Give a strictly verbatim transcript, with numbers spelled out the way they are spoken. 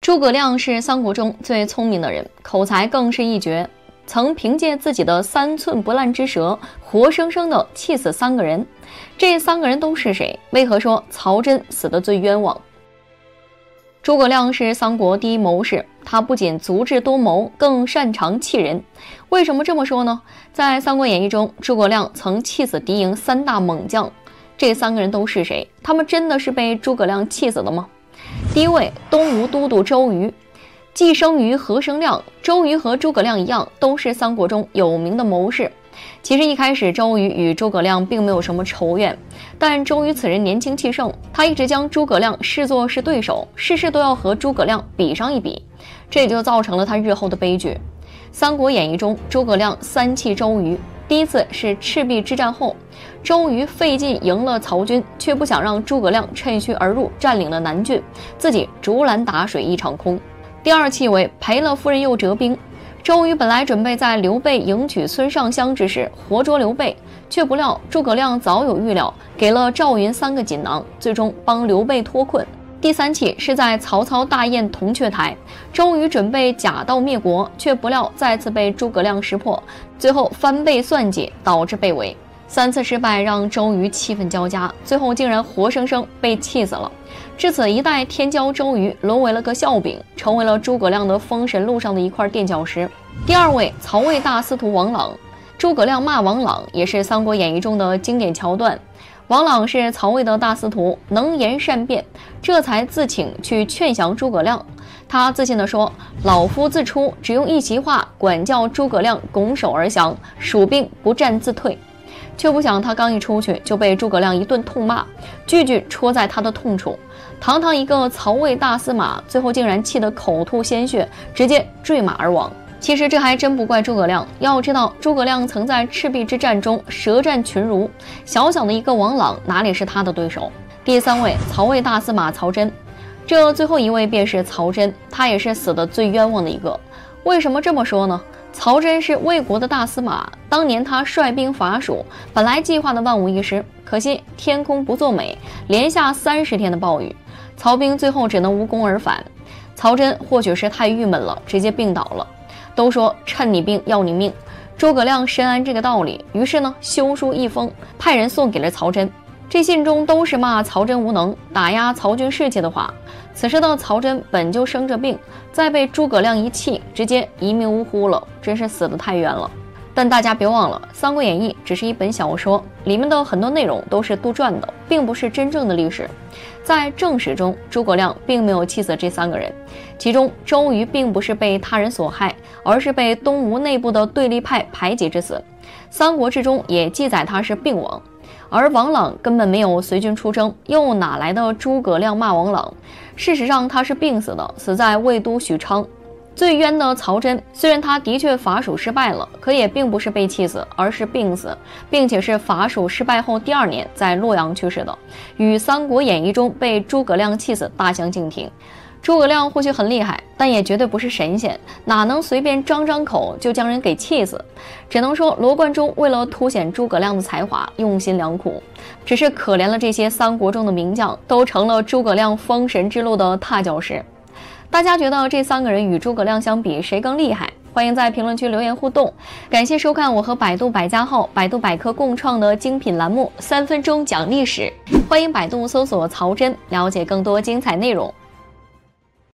诸葛亮是三国中最聪明的人，口才更是一绝，曾凭借自己的三寸不烂之舌，活生生的气死三个人。这三个人都是谁？为何说曹真死得最冤枉？诸葛亮是三国第一谋士，他不仅足智多谋，更擅长气人。为什么这么说呢？在《三国演义》中，诸葛亮曾气死敌营三大猛将。这三个人都是谁？他们真的是被诸葛亮气死的吗？第一位，东吴都督周瑜，既生于何生亮。周瑜和诸葛亮一样，都是三国中有名的谋士。其实一开始，周瑜与诸葛亮并没有什么仇怨，但周瑜此人年轻气盛，他一直将诸葛亮视作是对手，事事都要和诸葛亮比上一比，这也就造成了他日后的悲剧。《三国演义》中，诸葛亮三气周瑜。第一次是赤壁之战后，周瑜费劲赢了曹军，却不想让诸葛亮趁虚而入，占领了南郡，自己竹篮打水一场空。第二气为赔了夫人又折兵。周瑜本来准备在刘备迎娶孙尚香之时活捉刘备，却不料诸葛亮早有预料，给了赵云三个锦囊，最终帮刘备脱困。第三气是在曹操大宴铜雀台，周瑜准备假道灭国，却不料再次被诸葛亮识破，最后翻倍算计，导致被围。三次失败让周瑜气愤交加，最后竟然活生生被气死了。至此，一代天骄周瑜沦为了个笑柄，成为了诸葛亮的封神路上的一块垫脚石。第二位，曹魏大司徒王朗。诸葛亮骂王朗也是《三国演义》中的经典桥段。王朗是曹魏的大司徒，能言善辩，这才自请去劝降诸葛亮。他自信地说：“老夫自出，只用一席话，管教诸葛亮拱手而降，蜀兵不战自退。”却不想他刚一出去，就被诸葛亮一顿痛骂，句句戳在他的痛处。堂堂一个曹魏大司马，最后竟然气得口吐鲜血，直接坠马而亡。其实这还真不怪诸葛亮，要知道诸葛亮曾在赤壁之战中舌战群儒，小小的一个王朗哪里是他的对手？第三位，曹魏大司马曹真。这最后一位便是曹真，他也是死得最冤枉的一个。为什么这么说呢？曹真是魏国的大司马，当年他率兵伐蜀，本来计划的万无一失，可惜天公不作美，连下三十天的暴雨，曹兵最后只能无功而返。曹真或许是太郁闷了，直接病倒了。都说趁你病要你命，诸葛亮深谙这个道理，于是呢修书一封，派人送给了曹真。这信中都是骂曹真无能、打压曹军士气的话。此时的曹真本就生着病，再被诸葛亮一气，直接一命呜呼了，真是死得太冤了。但大家别忘了，《三国演义》只是一本小说，里面的很多内容都是杜撰的，并不是真正的历史。在正史中，诸葛亮并没有气死这三个人，其中周瑜并不是被他人所害，而是被东吴内部的对立派排挤致死。《三国志》中也记载他是病亡。而王朗根本没有随军出征，又哪来的诸葛亮骂王朗？事实上他是病死的，死在魏都许昌。最冤的曹真，虽然他的确伐蜀失败了，可也并不是被气死，而是病死，并且是伐蜀失败后第二年在洛阳去世的，与《三国演义》中被诸葛亮气死大相径庭。诸葛亮或许很厉害，但也绝对不是神仙，哪能随便张张口就将人给气死？只能说罗贯中为了凸显诸葛亮的才华，用心良苦。只是可怜了这些三国中的名将，都成了诸葛亮封神之路的踏脚石。大家觉得这三个人与诸葛亮相比，谁更厉害？欢迎在评论区留言互动。感谢收看我和百度百家号、百度百科共创的精品栏目《三分钟讲历史》，欢迎百度搜索曹真，了解更多精彩内容。